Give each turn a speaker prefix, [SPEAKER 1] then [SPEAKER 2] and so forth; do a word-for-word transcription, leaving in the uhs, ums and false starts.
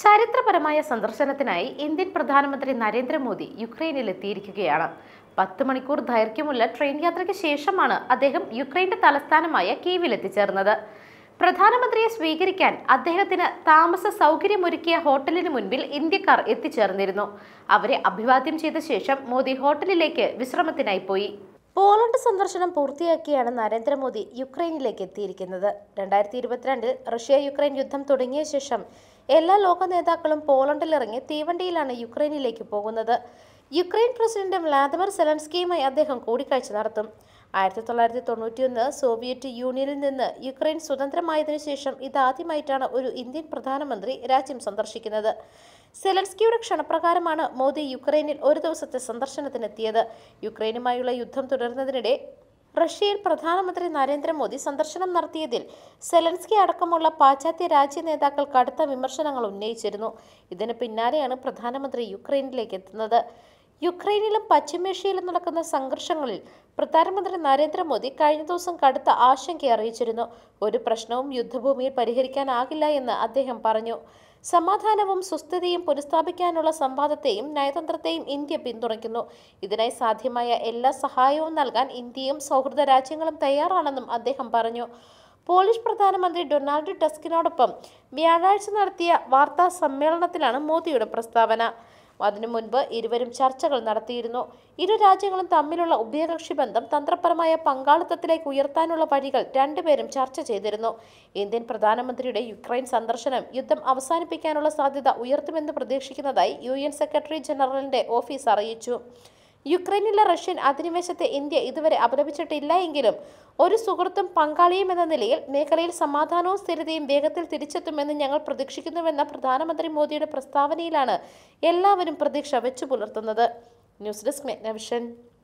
[SPEAKER 1] ചരിത്രപരമായ സന്ദർശനത്തിനായി ഇന്ത്യൻ പ്രധാനമന്ത്രി നരേന്ദ്രമോദി യുക്രൈനിലെത്തിയിരിക്കുകയാണ്. പത്ത് മണിക്കൂർ ദൈർഘ്യമുള്ള ട്രെയിൻ യാത്രയ്ക്ക് ശേഷമാണ് അദ്ദേഹം യുക്രൈന്റെ തലസ്ഥാനമായ കീവിൽ എത്തിച്ചേർന്നത്. പ്രധാനമന്ത്രിയെ സ്വീകരിക്കാൻ അദ്ദേഹത്തിന് താമസ സൗകര്യമൊരുക്കിയ ഹോട്ടലിന് മുൻപിൽ ഇന്ത്യക്കാർ എത്തിച്ചേർന്നിരുന്നു. അവരെ അഭിവാദ്യം ചെയ്ത ശേഷം മോദി ഹോട്ടലിലേക്ക് വിശ്രമത്തിനായി പോയി. പോളണ്ട് സന്ദർശനം പൂർത്തിയാക്കിയാണ് നരേന്ദ്രമോദി യുക്രൈനിലേക്ക് എത്തിയിരിക്കുന്നത്. രണ്ടായിരത്തി ഇരുപത്തിരണ്ടിൽ റഷ്യ യുക്രൈൻ യുദ്ധം തുടങ്ങിയ ശേഷം എല്ലാ ലോക നേതാക്കളും പോളണ്ടിലിറങ്ങി തീവണ്ടിയിലാണ് യുക്രൈനിലേക്ക് പോകുന്നത്. യുക്രൈൻ പ്രസിഡന്റ് വ്ളാദിമിർ സെലൻസ്കിയുമായി അദ്ദേഹം കൂടിക്കാഴ്ച നടത്തും. ആയിരത്തി തൊള്ളായിരത്തി തൊണ്ണൂറ്റിയൊന്ന് സോവിയറ്റ് യൂണിയനിൽ നിന്ന് യുക്രൈൻ സ്വതന്ത്രമായതിനു ശേഷം ഇതാദ്യമായിട്ടാണ് ഒരു ഇന്ത്യൻ പ്രധാനമന്ത്രി രാജ്യം സന്ദർശിക്കുന്നത്. സെലൻസ്കിയുടെ ക്ഷണപ്രകാരമാണ് മോദി യുക്രൈനിൽ ഒരു ദിവസത്തെ സന്ദർശനത്തിനെത്തിയത്. യുക്രൈനുമായുള്ള യുദ്ധം തുടരുന്നതിനിടെ റഷ്യയിൽ പ്രധാനമന്ത്രി നരേന്ദ്രമോദി സന്ദർശനം നടത്തിയതിൽ സെലൻസ്കി അടക്കമുള്ള പാശ്ചാത്യ രാജ്യ നേതാക്കൾ കടുത്ത വിമർശനങ്ങൾ ഉന്നയിച്ചിരുന്നു. ഇതിന് പിന്നാലെയാണ് പ്രധാനമന്ത്രി യുക്രൈനിലേക്ക് എത്തുന്നത്. യുക്രൈനിലും പശ്ചിമേഷ്യയിലും നടക്കുന്ന സംഘർഷങ്ങളിൽ പ്രധാനമന്ത്രി നരേന്ദ്രമോദി കഴിഞ്ഞ ദിവസം കടുത്ത ആശങ്ക അറിയിച്ചിരുന്നു. ഒരു പ്രശ്നവും യുദ്ധഭൂമിയിൽ പരിഹരിക്കാനാകില്ല എന്ന് അദ്ദേഹം പറഞ്ഞു. സമാധാനവും സുസ്ഥിതിയും പുനഃസ്ഥാപിക്കാനുള്ള സംവാദത്തെയും നയതന്ത്രത്തെയും ഇന്ത്യ പിന്തുണയ്ക്കുന്നു. ഇതിനായി സാധ്യമായ എല്ലാ സഹായവും നൽകാൻ ഇന്ത്യയും സൗഹൃദ രാജ്യങ്ങളും തയ്യാറാണെന്നും അദ്ദേഹം പറഞ്ഞു. പോളിഷ് പ്രധാനമന്ത്രി ഡൊണാൾഡ് ടസ്കിനോടൊപ്പം വ്യാഴാഴ്ച നടത്തിയ വാർത്താ സമ്മേളനത്തിലാണ് മോദിയുടെ പ്രസ്താവന. അതിനു മുൻപ് ഇരുവരും ചർച്ചകൾ നടത്തിയിരുന്നു. ഇരു രാജ്യങ്ങളും തമ്മിലുള്ള ഉഭയകക്ഷി ബന്ധം തന്ത്രപരമായ പങ്കാളിത്തത്തിലേക്ക് ഉയർത്താനുള്ള വഴികൾ രണ്ടുപേരും ചർച്ച ചെയ്തിരുന്നു. ഇന്ത്യൻ പ്രധാനമന്ത്രിയുടെ യുക്രൈൻ സന്ദർശനം യുദ്ധം അവസാനിപ്പിക്കാനുള്ള സാധ്യത ഉയർത്തുമെന്ന് പ്രതീക്ഷിക്കുന്നതായി യു എൻ സെക്രട്ടറി ജനറലിന്റെ ഓഫീസ് അറിയിച്ചു. യുക്രൈനിലെ റഷ്യൻ അധിനിവേശത്തെ ഇന്ത്യ ഇതുവരെ അപലപിച്ചിട്ടില്ല എങ്കിലും ഒരു സുഹൃത്തും പങ്കാളിയും എന്ന നിലയിൽ മേഖലയിൽ സമാധാനവും സ്ഥിരതയും വേഗത്തിൽ തിരിച്ചെത്തുമെന്ന് ഞങ്ങൾ പ്രതീക്ഷിക്കുന്നുവെന്ന പ്രധാനമന്ത്രി മോദിയുടെ പ്രസ്താവനയിലാണ് എല്ലാവരും പ്രതീക്ഷ വെച്ചു പുലർത്തുന്നത്. News desk മെഗ്നവിഷൻ.